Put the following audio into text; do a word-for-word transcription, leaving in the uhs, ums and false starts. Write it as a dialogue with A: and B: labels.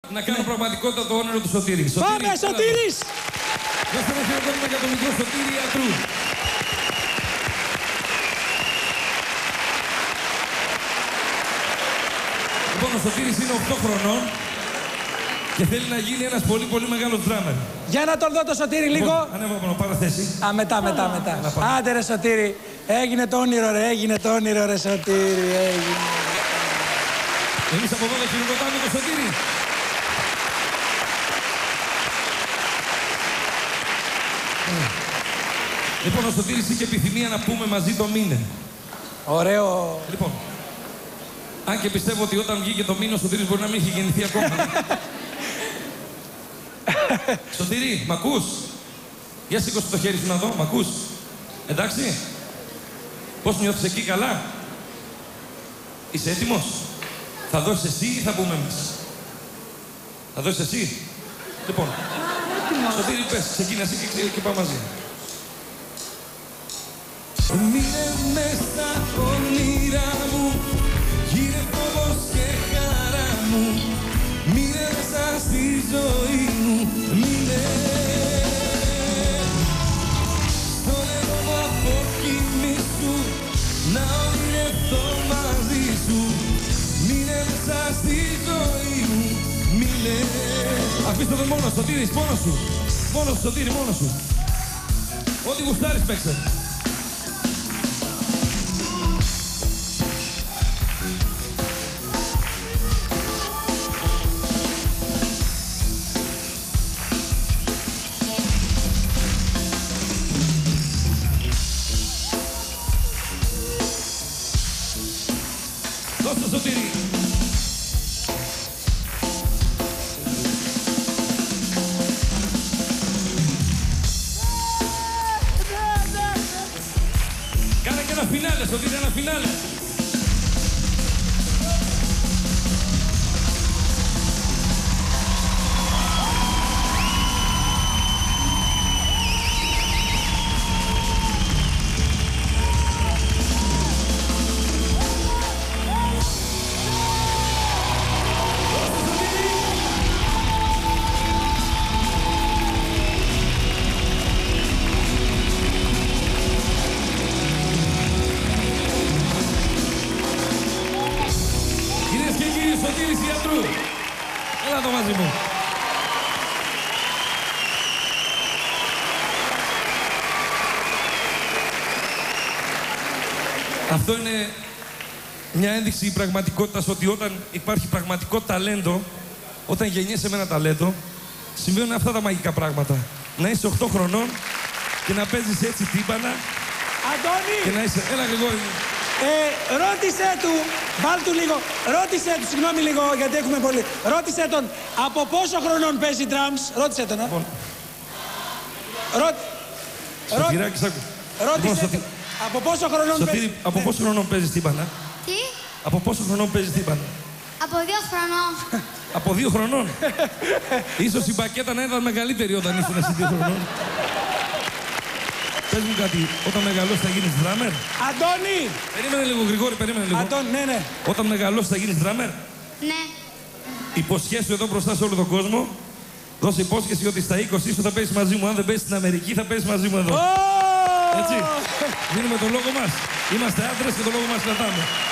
A: Να κάνω πραγματικότητα το όνειρο του Σωτήρη.
B: Πάμε, Σωτήρης!
A: Δώστε ένα χειροκρότημα για τον μικρό Σωτήρη Ιατρού. Λοιπόν, ο Σωτήρης είναι οκτώ χρονών και θέλει να γίνει ένας πολύ πολύ μεγάλος drummer.
B: Για να τον δω το Σωτήρη λίγο.
A: Λοιπόν, ανέβω πάνω, πάρω θέση.
B: Α, μετά, μετά, μετά. Άντε ρε Σωτήρη. Έγινε το όνειρο ρε, έγινε το όνειρο ρε Σωτήρη, έγινε.
A: Εμείς από εδώ δεν χειροκροτάμε το Σωτήρη. Λοιπόν, ο Σωτήρης είχε επιθυμία να πούμε μαζί το μήνε.
B: Ωραίο.
A: Λοιπόν, αν και πιστεύω ότι όταν βγήκε το μήνε, ο Σωτήρης μπορεί να μην έχει γεννηθεί ακόμα. Σωτήρη, μ' ακούς? Για σήκωσε το χέρι σου να δω, μ' ακούς? Εντάξει. Πώς νιώθεις εκεί, καλά? Είσαι έτοιμος? Θα δώσεις εσύ ή θα πούμε εμείς? Θα δώσεις εσύ? Λοιπόν, Σωτήρη, πες, ξεκίνα εσύ και, και πάμε μαζί. Μείνε μες στα όνειρά μου, γίνε φόβος και χαρά μου. Μείνε μέσα στη ζωή μου, μείνε. Στο νερό μου αποκοιμήσου, να ονειρευτώ μαζί σου. Μείνε μέσα στη ζωή μου, μείνε. Αφήστε τον μόνος, Σωτήρης, μόνος σου. Μόνος σου, Σωτήρη, μόνος σου. Ό,τι γουστάρεις παίξε. Δώστε Σωτήρη. Κάνε και ένα φινάλε, Σωτήρη, ένα φινάλε. Κυρίες και κύριοι, Σωτήρης Ιατρού. Έλα εδώ μαζί μου. Αυτό είναι μια ένδειξη πραγματικότητας ότι όταν υπάρχει πραγματικό ταλέντο, όταν γεννιέσαι με ένα ταλέντο, συμβαίνουν αυτά τα μαγικά πράγματα. Να είσαι οκτώ χρονών και να παίζεις έτσι τύμπανα.
B: Αντώνη!
A: Και να είσαι... Έλα, Γρηγόρη.
B: Ε, ρώτησε του, βάλ του λίγο, ρώτησε του, συγγνώμη λίγο γιατί έχουμε πολύ. Ρώτησε τον, από πόσο χρονών παίζει drums, ρώτησε τον, ε.
A: Λοιπόν.
B: Ρώτη...
A: Σωτηράκη, σ' άκου.
B: Ρώτησε
A: Λοιπόν,
B: του, από πόσο χρονών
A: Σωτήρη,
B: παίζει...
A: από πόσο χρονών παίζεις τύμπανα?
C: Τι?
A: Από πόσο χρονών παίζεις τύμπανα?
C: Από δύο χρονών.
A: Από δύο χρονών. Ίσως η μπακέτα να ήταν μεγαλύτερη όταν ήσουν εσύ δύο χρονών. Πες μου κάτι, όταν μεγαλώσεις θα γίνεις drummer?
B: Αντώνη!
A: Περίμενε λίγο, Γρηγόρη, περίμενε λίγο.
B: Αντώνη, ναι, ναι.
A: Όταν μεγαλώσεις θα γίνεις drummer?
C: Ναι.
A: Υποσχέσου εδώ μπροστά σε όλο τον κόσμο. Δώσε υπόσχεση ότι στα είκοσι σου θα παίζεις μαζί μου. Αν δεν παίζεις στην Αμερική, θα παίζεις μαζί μου εδώ.
B: Oh!
A: Έτσι. Δίνουμε τον λόγο μας. Είμαστε άντρες και τον λόγο μας κρατάμε.